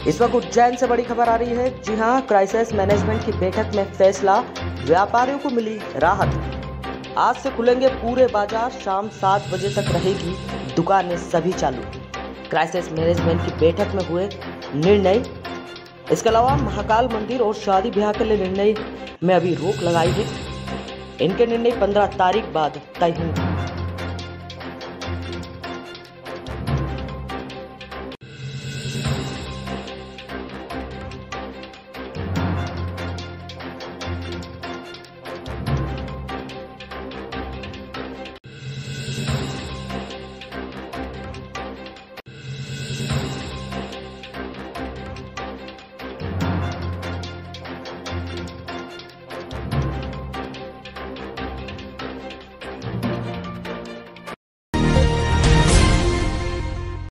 इस वक्त उज्जैन से बड़ी खबर आ रही है। जी हां, क्राइसिस मैनेजमेंट की बैठक में फैसला, व्यापारियों को मिली राहत। आज से खुलेंगे पूरे बाजार, शाम 7 बजे तक रहेगी दुकानें सभी चालू। क्राइसिस मैनेजमेंट की बैठक में हुए निर्णय। इसके अलावा महाकाल मंदिर और शादी ब्याह के लिए निर्णय में अभी रोक लगाई है। इनके निर्णय 15 तारीख बाद तय होंगे।